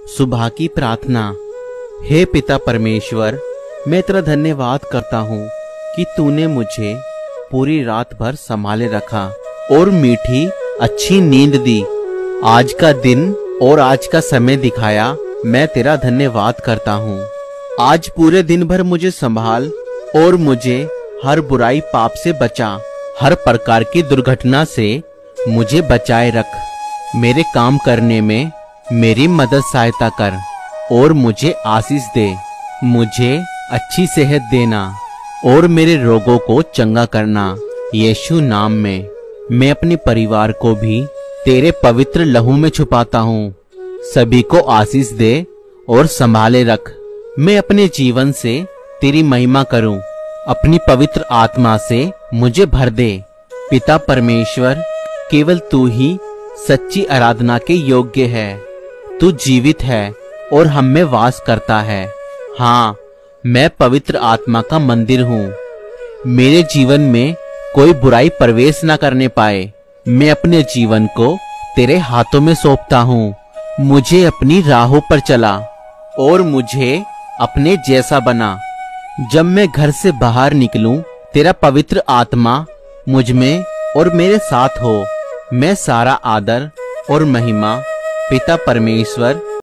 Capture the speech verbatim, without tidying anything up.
सुबह की प्रार्थना। हे पिता परमेश्वर, मैं तेरा धन्यवाद करता हूँ कि तूने मुझे पूरी रात भर संभाले रखा और मीठी अच्छी नींद दी। आज का दिन और आज का समय दिखाया, मैं तेरा धन्यवाद करता हूँ। आज पूरे दिन भर मुझे संभाल और मुझे हर बुराई पाप से बचा। हर प्रकार की दुर्घटना से मुझे बचाए रख। मेरे काम करने में मेरी मदद सहायता कर और मुझे आशीष दे। मुझे अच्छी सेहत देना और मेरे रोगों को चंगा करना। यीशु नाम में मैं अपने परिवार को भी तेरे पवित्र लहू में छुपाता हूँ। सभी को आशीष दे और संभाले रख। मैं अपने जीवन से तेरी महिमा करूं। अपनी पवित्र आत्मा से मुझे भर दे। पिता परमेश्वर, केवल तू ही सच्ची आराधना के योग्य है। तू जीवित है और हम में वास करता है। हाँ, मैं पवित्र आत्मा का मंदिर हूँ। मेरे जीवन में कोई बुराई प्रवेश न करने पाए। मैं अपने जीवन को तेरे हाथों में सौंपता हूँ। मुझे अपनी राहों पर चला और मुझे अपने जैसा बना। जब मैं घर से बाहर निकलूं, तेरा पवित्र आत्मा मुझ में और मेरे साथ हो। मैं सारा आदर और महिमा पिता परमेश्वर